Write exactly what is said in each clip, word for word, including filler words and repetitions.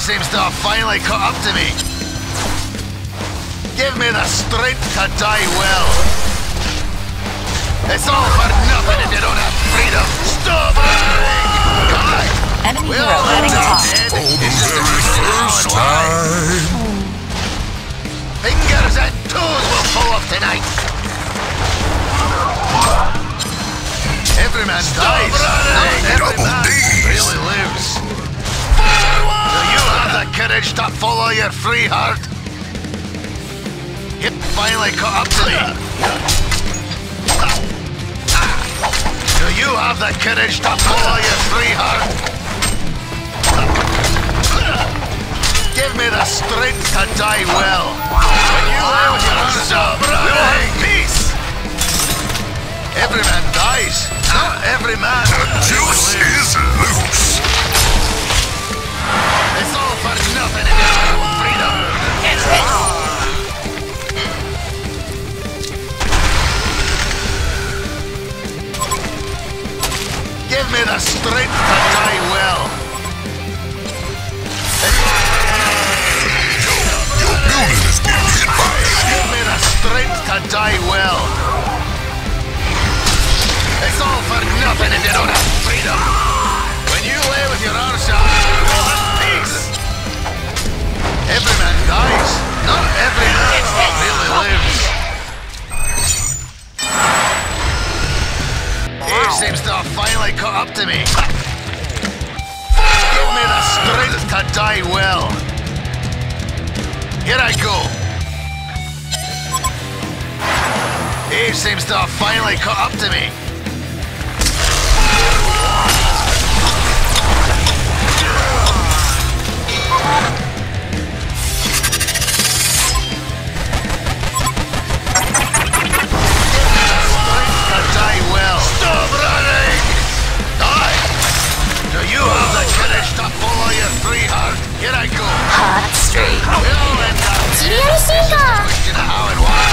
seems to have finally caught up to me. Give me the strength to die well. It's all for nothing if you don't have freedom. Stop running! Die! Enemy We're hero all heading top. dead. For the It's just a very question of how first and why. time. Fingers and toes will fall off tonight. Every man dies. Not every Double man Ds. really lives. Do you have the courage to follow your free heart? It finally caught up to me. Do you have the courage to follow your free heart? Give me the strength to die well. When you lay with your arms up, you have peace. Every man dies. Not every man. The juice is loose. It's all for nothing if you don't have freedom. It's this. Give me the strength to die well. Your building is getting hit by Give me the strength to die well. It's all for nothing if you don't have freedom. When you lay with your arse out, you'll have peace. Every man dies. Not every man really lives. Age seems to have finally caught up to me. Give me the strength to die well. Here I go. Age seems to have finally caught up to me. Here I go. Hot streak. We'll end up dead. It's just a question of how and why.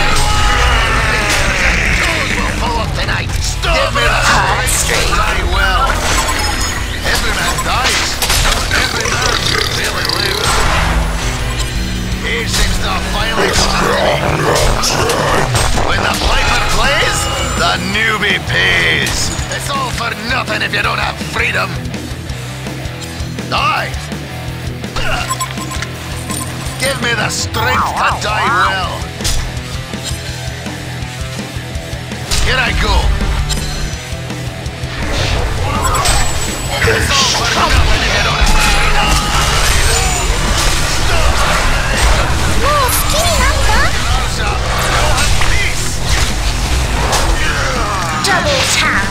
Toes will fall up tonight. Stop. Give me the Hot strength to streak. die well. Every man dies. Every man really lives. Age seems to have finally come to me. When the piper plays, the newbie pays. It's all for nothing if you don't have freedom. Die. Give me the strength to die well. Here I go. It's all for nothing if you don't have freedom. Arms up. You'll have peace. Double tap.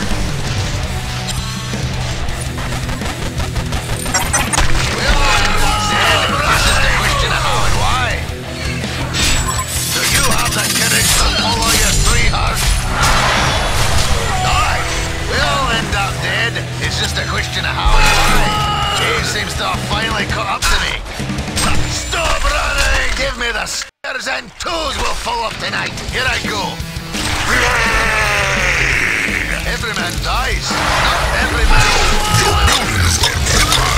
It's just a question of how and why. Age seems to have finally caught up to me. Stop running! Give me the stairs and toes will fall up tonight. Here I go. Every man dies. Not every man. Your building is getting hit by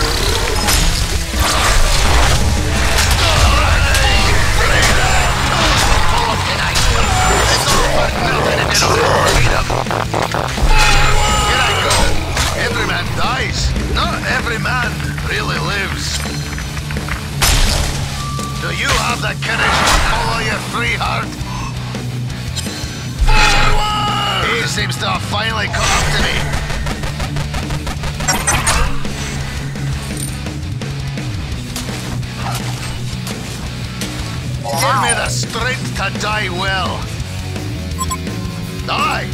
Stop running! Freedom! Toes will fall up tonight. It's all for nothing if you don't have freedom. Here I go. Every man dies. Not every man really lives. Do you have the courage to follow your free heart? Forward! He seems to have finally caught up to me. Give me the strength to die well. Die!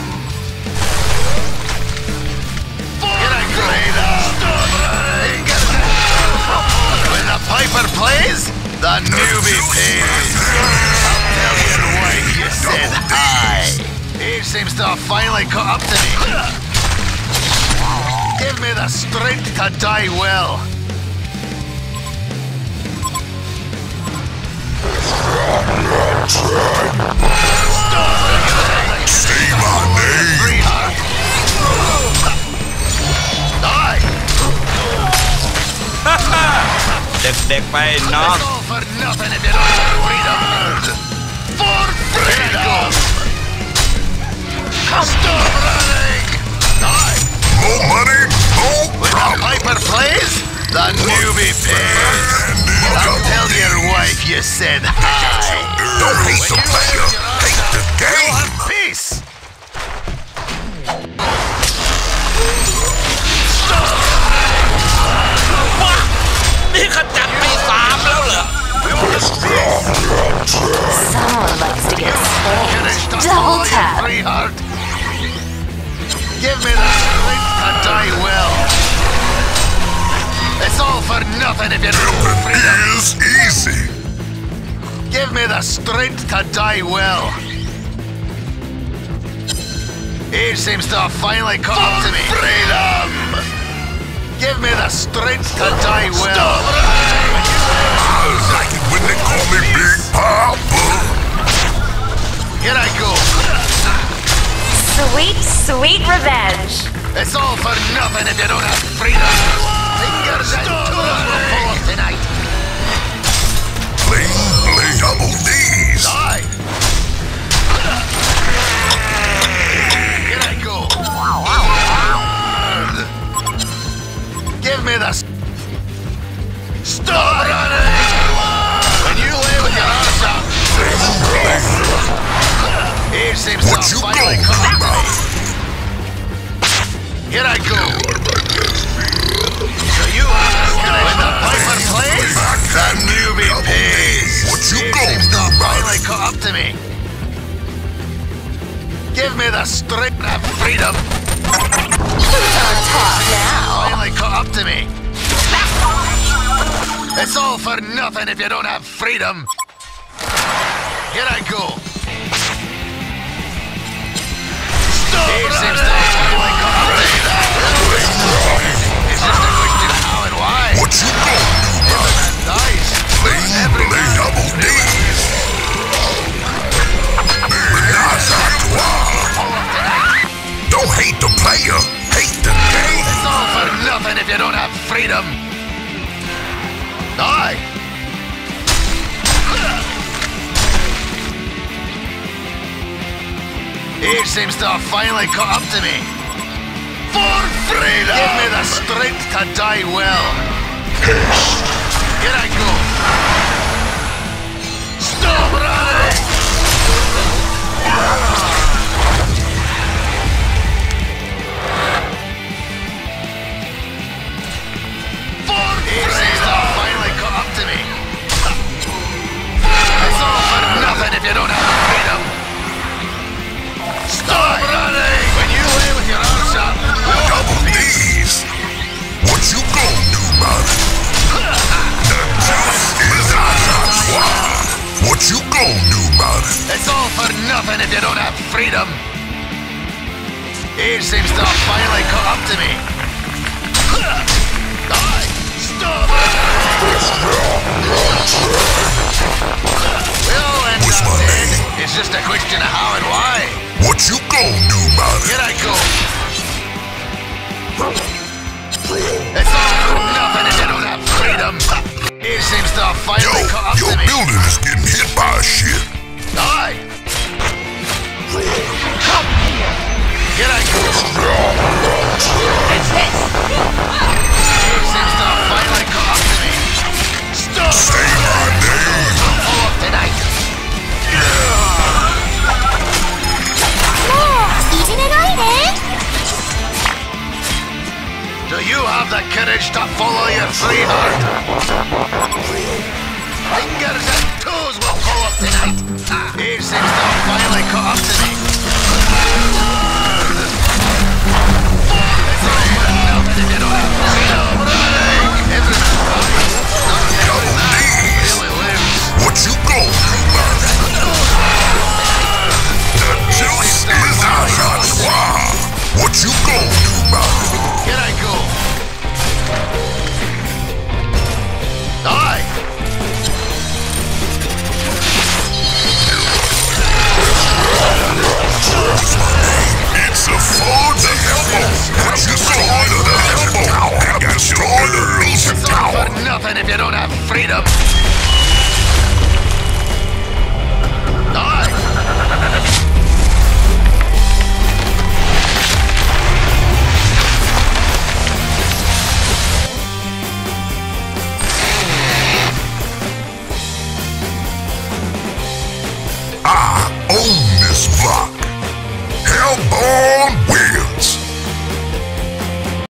Here I go. Stop running. When the piper plays, the newbie pays. I'll tell you why you said hi. Age seems to have finally caught up to me. Give me the strength to die well. Stop! Say my name. Free heart. Die! เด็กไปน้อง It's all for nothing if you don't have freedom. For freedom. Stop running. Die. More money, more When the problem. piper plays, the newbie pays. I'll tell your wife you said hi. Don't hate the player, hate the You'll game. have peace. Stop. นี่ขจัดไปสามแล้วเหรอ We want peace. Someone likes to get spanked. Finish the Double folly, tap. free heart. Give me the strength to die well. It's all for nothing if you don't have freedom. Is easy. Give me the strength to die well. Age seems to have finally caught up to me. Freedom! Give me the strength to die well. I like it when they call me Big Papa. Here I go. Sweet, sweet revenge. It's all for nothing if you don't have freedom. Fingers and toes will fall off tonight. Bling, bling, double D's. Die! Here I go. Give me the... Stop running! When you lay with your arms out, age seems to What have you finally gonna come do up. about it? Here I go. So you have to stay when the piper plays, the newbie pays. What you Age gonna seems to do have about finally it? caught up to me. Give me the strength of freedom. Who's on top now? Finally caught up to me. It's all for nothing if you don't have freedom. Here I go. Stop Age seems to have finally caught up to me. It's just a question of how and why. What you gonna do about Every it? man dies. Bling, Every bling, man. double D's. Menage a trois. Don't hate the player, hate the game. It's all for nothing if you don't have freedom. Die. Age seems to have finally caught up to me. For freedom! Give me the strength to die well. Here I go. Stop running! For Age seems to have finally caught up to me. It's all for nothing if you don't have freedom. Stop running! When you lay with your arms up, Double D's. What you gonna do about it? The juice is menage a trois. What you gonna do about it? it's all for nothing if you don't have freedom. Age seems to have finally caught up to me. Die! Stop! We all end What's up my dead. name? It's just a question of how and why. What you gonna do about it? Here I go. It's all for nothing if you don't have freedom. Age seems to have Yo, finally caught up your to me. building is getting hit by a ship. Die! Come! Here I go. Age seems to have finally caught up to me. Stop! Say my name. All up tonight. Do you have the courage to follow your free heart? Fingers and toes will pull up tonight. Age seems to have finally caught up to me. It's all for nothing if you don't have freedom. Every man dies. Not every man really lives. What you gonna do about it? The juice is menage a trois. What you gonna do about it? Here I go. Die! It's a for the elbow. What you going to the elbow? I got stored to lose a It's all tower. for nothing if you don't have freedom. freedom. Die. I own this block. Hellboy!